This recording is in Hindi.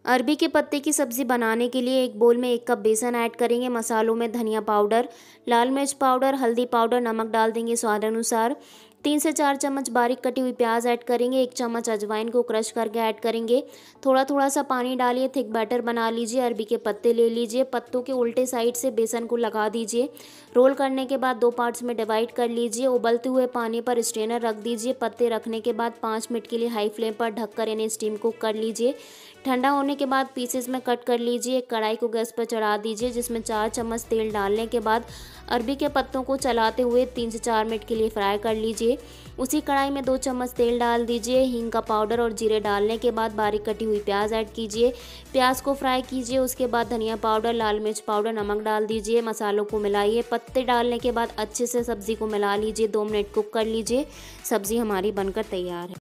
अरबी के पत्ते की सब्ज़ी बनाने के लिए एक बोल में 1 कप बेसन ऐड करेंगे। मसालों में धनिया पाउडर, लाल मिर्च पाउडर, हल्दी पाउडर, नमक डाल देंगे स्वाद अनुसार। 3 से 4 चम्मच बारीक कटी हुई प्याज ऐड करेंगे। 1 चम्मच अजवाइन को क्रश करके ऐड करेंगे। थोड़ा थोड़ा सा पानी डालिए, थिक बैटर बना लीजिए। अरबी के पत्ते ले लीजिए, पत्तों के उल्टे साइड से बेसन को लगा दीजिए। रोल करने के बाद 2 पार्ट्स में डिवाइड कर लीजिए। उबलते हुए पानी पर स्ट्रेनर रख दीजिए। पत्ते रखने के बाद 5 मिनट के लिए हाई फ्लेम पर ढककर इन्हें स्टीम कुक कर लीजिए। ठंडा होने के बाद पीसेस में कट कर लीजिए। एक कढ़ाई को गैस पर चढ़ा दीजिए, जिसमें 4 चम्मच तेल डालने के बाद अरबी के पत्तों को चलाते हुए 3 से 4 मिनट के लिए फ्राई कर लीजिए। उसी कढ़ाई में 2 चम्मच तेल डाल दीजिए। हींग का पाउडर और जीरे डालने के बाद बारीक कटी हुई प्याज ऐड कीजिए। प्याज को फ्राई कीजिए। उसके बाद धनिया पाउडर, लाल मिर्च पाउडर, नमक डाल दीजिए। मसालों को मिलाइए। पत्ते डालने के बाद अच्छे से सब्जी को मिला लीजिए। 2 मिनट कुक कर लीजिए। सब्जी हमारी बनकर तैयार है।